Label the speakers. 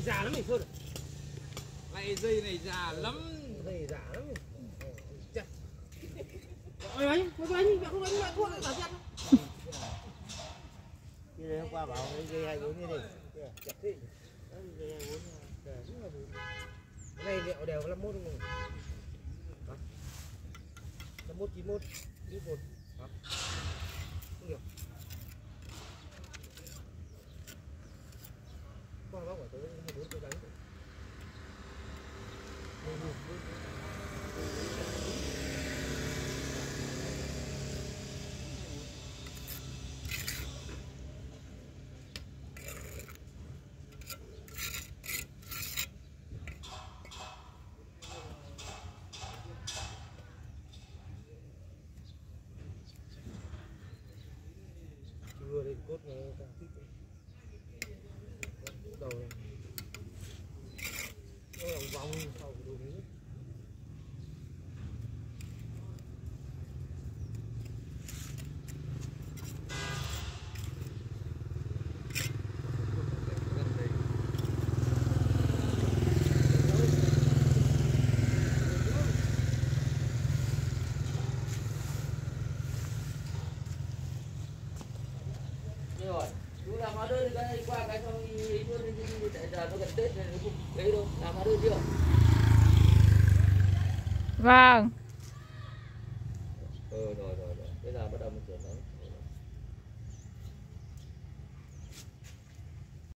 Speaker 1: già lắm mình Sơn.
Speaker 2: Lại dây này già lắm.
Speaker 1: Dây già lắm. Chặt. Ôi anh, không anh lại thua lại là chặt.
Speaker 3: Như đây hôm qua bảo dây 24 như này. Chặt thế. Dây 24 rất là đúng.
Speaker 1: Cái này liệu đều 51 đúng không? 51 91 91. Đó. Không hiểu. Qua bác bảo tới 24 tôi đánh. Vừa lên cốt này càng thích đầu này nó là vòng sau đồ miếng
Speaker 3: rồi chú làm hóa đơn cái qua cái xong luôn để giờ nó gần Tết này nó không đấy đâu, làm hóa đơn chưa?
Speaker 4: Vâng.
Speaker 3: Rồi bây giờ bắt đầu